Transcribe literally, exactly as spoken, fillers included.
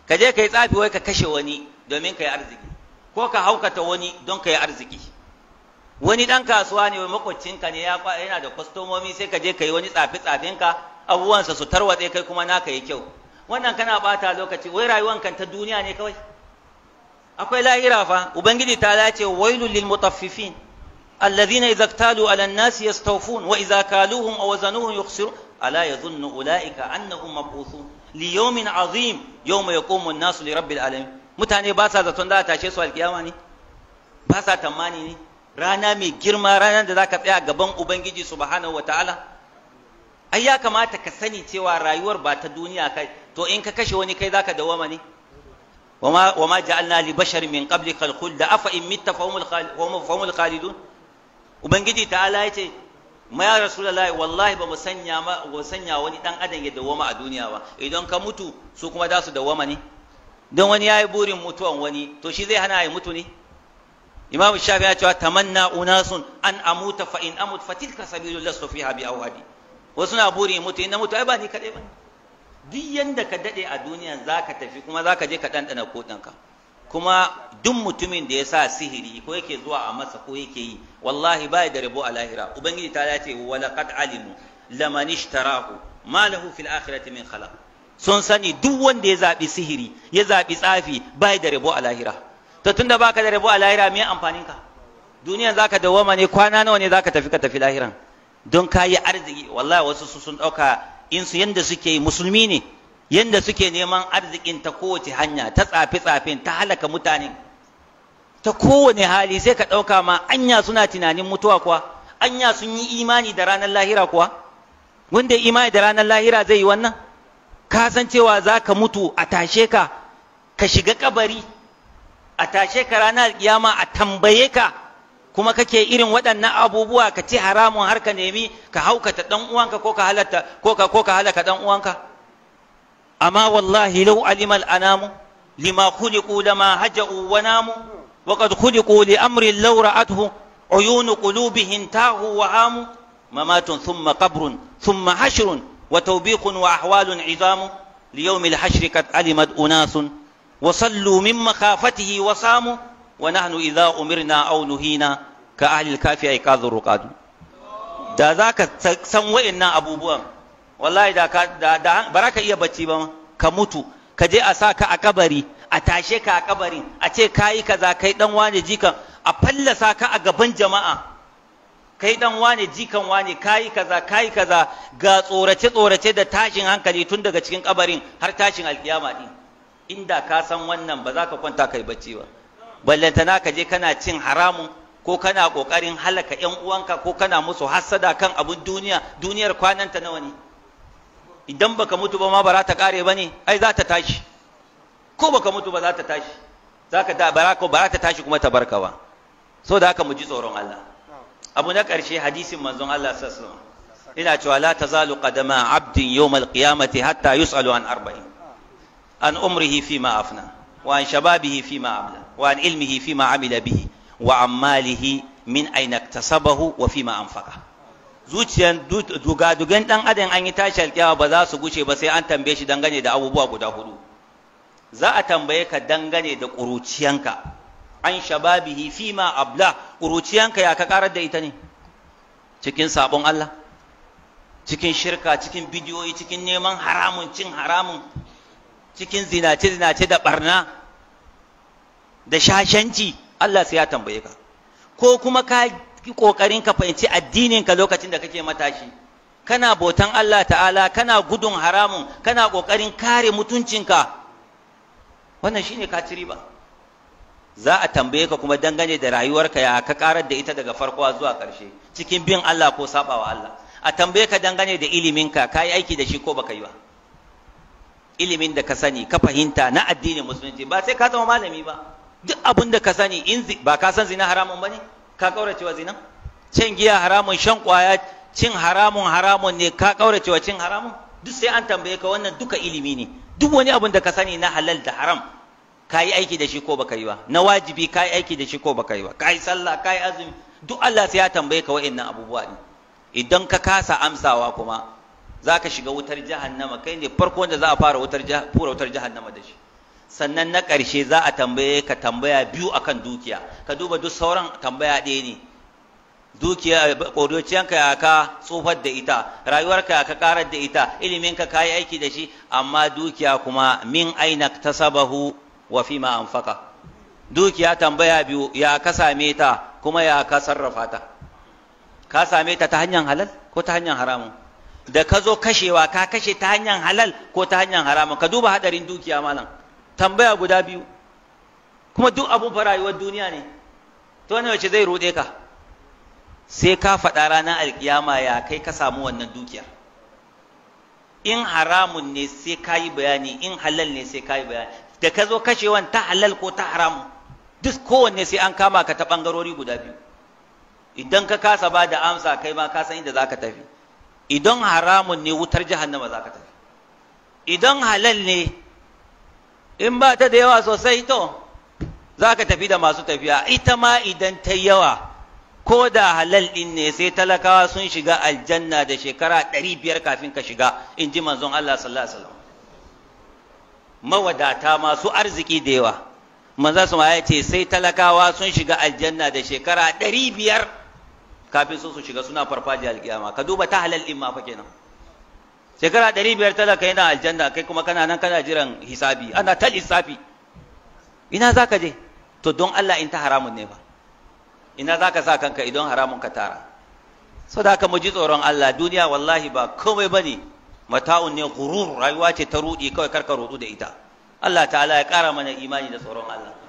ka je ka yi tsafi wai ka kashe wani domin ka yi arziki, ko ka haukata wani don ka yi arziki. Wani ɗan kasuwa ne wai makwabcinka ne yana da kwastomomi, sai ka je ka yi wani tsafi-tsafinka, abubuwansa su tarwatse, kai kuma naka yi kyau. Wannan kana ɓata lokaci, wai rayuwankan ta duniya ne kawai. Akwai lahira fa. Ubangiji ta lace wailul lil mutaffifin alladhina idza iktalu ala an-nasi yastawfun wa idza kaluhum aw wazanuhum yukhsirun ala yadhunnu ulaika annahum mab'uthun li yawmin azim yawma yaqumu an-nasu li rabbil alamin. Mutane ba sa zaton da tashe su alkiyama ne, ba sa tamani ne, rana mai girma, ranar da zaka tsaya gaban Ubangiji subhanahu wataala. Ai ya kamata ka sani cewa rayuwar ba ta duniya kai, to in ka kashe wani kai zaka dawama ne. wama wama ja'alna li basharin min qablika al-khuld afa in mitta fahumul khalidun. Ubangiji ta'ala yace ma ya rasulullahi wallahi ba mu sanya ma ba sanya wani dan adam ya dawama a duniya ba, idan ka mutu su kuma za su dawama ne. Don wani yayi burin mutuwan wani, to shi zai hana ya mutu ne? Imam Shafi ya ce tamanna unasun an amuta fa in amut fa tilka sabilul lastu fiha bi awhadi. Wasu na burin mutu, in na mutu ai ba ni kadai bane. Duk yanda ka dade a duniyan zaka tafi, kuma zaka je ka dandana kodanka. Kuma duk mutumin da ya sa sihiri ko yake zuwa a masa ko yake yi, wallahi bai da rabo a lahira. Ubangiji ta ce wa laqad alimu laman ishtarahu ma lahu fil akhirati min khalaq. Sun sani duk wanda ya zabi sihiri, ya zabi tsafi, bai da rabo a lahira. To tunda baka da rabo a lahira, me amfanin ka? Duniyan zaka dawoma ne, kwana nawa ne zaka tafi ka tafi lahiran? Don kayi arziki. Wallahi wasu su sun dauka in su yanda suke yi musulmi ne, yanda suke neman arzikin ta kowace hanya, ta tsafi tsafin, ta halaka mutane ta kowane hali, sai ka dauka ma anya suna tunanin mutuwa kuwa? Anya sun yi imani da ranar lahira kuwa? Wanda imani da ranar lahira zai yi wannan? Ka san cewa zaka mutu, a tashe ka ka shiga kabari, a tashe ka ranar kiyama, a tambaye ka, kuma kake irin waɗannan abubuwa, ka ci haramun har ka nemi ka haukata dan uwanka ko ka halatta ko ka ko ka halaka dan uwanka. Amma wallahi law alimal anamu lima khuliqu lama haja'u wa namu wa qad khuliqu li amrin law ra'atuhu uyun qulubihim tahu wa hamu mamatun thumma qabrun thumma hashrun wa tawbiqun wa ahwalun 'idhamu li yawmil hashri qad alimat unasun وصلوا من مخافته وصاموا ونحن إذا أمرنا أو نهينا كأهل الكافي أيقاظ الرقاد. da za ka san wa'innan abubuwan, wallahi da da baraka iya bacci ba, ka mutu ka je a sa ka a kabari, a tashe ka a kabarin, a ce kayi kaza, kai dan wane jikan, a fallasa ka a gaban jama'a, kai dan wane jikan wane, kayi kaza kayi kaza, ga tsorace tsorace da tashin hankali tun daga cikin kabarin har tashin alkiyama din. Inda ka san wannan ba za ka kwanta kai bacci ba, ballantana ka je kana cin haramun, ko kana kokarin halaka yan uwanka, ko kana musu hassada kan abun duniya. Duniyar kwananta nawa ne? Idan baka mutu ba ma ba za ta kare ba ne? Ai za ta tashi, ko baka mutu ba za ta tashi, za ka da baraka ba za ta tashi kuma ta barka ba. So da haka mu ji tsoron Allah. Abu na ƙarshe, hadisin manzon Allah sallallahu alaihi wasallam ina cewa la tazalu qadama abdin yawmal qiyamati hatta yus'alu an arba'in: عن عمره فيما أفنى، وعن شبابه فيما أبلى، وعن علمه فيما عمل به، وعن ماله من أين اكتسبه وفيما أنفقه. zuciyan dugadugan dan adam an yi tashi alƙiyawa ba za su guce ba sai an tambaye shi dangane da abubuwa guda hudu. Za a tambaye ka dangane da ƙuruciyanka, an shababihi fima abla, ƙuruciyanka ya ka karar da ita ne? Cikin sabon Allah, cikin shirka, cikin bidiyoyi, cikin neman haramun, cin haramun, cikin zinace-zinace da barna da shashanci, Allah sai ya tambaye ka. Ko kuma ka yi ƙoƙarin ka fahimci addininka lokacin da kake matashi, kana bautan Allah ta'ala, kana gudun haramun, kana ƙoƙarin kare mutuncinka, wannan shine ka ci riba. Za a tambaye ka kuma dangane da rayuwarka, ya ka karar da ita daga farko zuwa ƙarshe, cikin bin Allah ko sabawa Allah. A tambaye ka dangane da iliminka, ka yi aiki da shi ko baka yi ba. Ilimin da ka sani ka fahimta na addinin musulunci, ba sai ka zama malami ba, duk abin da ka sani, in ba ka san zina haramun ba ne, ka kauracewa zina? Cin giya haramun, shan kwaya, cin haramun haramun ne, ka kauracewa cin haramun? Duk sai an tambaye ka, wannan duka ilimi ne. Duk wani abin da ka sani na halal da haram, ka yi aiki da shi ko baka yi ba? Na wajibi ka yi aiki da shi ko baka yi ba? Ka yi sallah, ka yi azumi, duk Allah sai ya tambaye ka wa'annan abubuwa ne. Idan ka kasa amsawa kuma za ka shiga wutar jahannama, kai ne farko wanda za a fara wutar fura wutar jahannama da shi. sannan na ƙarshe za a tambaye ka tambaya biyu akan dukiya. Ka duba duk sauran tambaya ɗaya ne. Dukiya, ƙuruciyanka ya ka tsufar da ita, rayuwarka ya ka ƙarar da ita, iliminka ka yi aiki da shi, amma dukiya kuma min aina tasabahu wa fi ma anfaqa. Dukiya tambaya biyu, ya ka same ta kuma ya ka sarrafa ta. Ka same ta ta hanyar halal ko ta hanyar haramun? Da ka zo kashewa, ka kashe ta hanyar halal ko ta hanyar haramun? Ka duba hadarin dukiya malam. Tambaya guda biyu, kuma duk abun fa rayuwar duniya ne. To wani wace zai ruɗe ka? Sai ka faɗa ranar alkiyama ya kai ka samu wannan dukiyar. In haramun ne sai ka yi bayani, in halal ne sai ka yi bayani. Da ka zo kashewan ta halal ko ta haramun, duk kowanne sai an kama ka ta ɓangarori guda biyu. Idan ka kasa ba da amsa kai ma ka san inda za ka tafi. Idan haramun ne wutar jahannama za ka tafi. Idan halal ne, in ba ta da yawa sosai to za ka tafi da masu tafiya. Ita ma idan ta yawa, ko da halal ɗin ne sai talakawa sun shiga aljanna da shekara ɗari biyar kafin ka shiga, in ji manzon Allah sallallahu alaihi wasallam. Mawadata masu arziki da yawa, manzon su ma ya ce sai talakawa sun shiga aljanna da shekara ɗari biyar kafin su su shiga suna farfajiya alƙiyama. Ka duba ta halal ɗin ma fa kenan. Shekara ɗari biyar talaka yana aljanna, kai kuma kana nan kana jiran hisabi, ana ta lissafi. Ina za ka je? To don Allah in ta haramun ne ba. Ina za ka sa kanka idan haramun ka tara? So da haka mu ji tsoron Allah. Duniya wallahi ba komai ba ne, mata'un ne, gurur, rayuwa ce ta ruɗi, kawai karka ruɗu da ita. Allah ta'ala ya ƙara mana imani da tsoron Allah.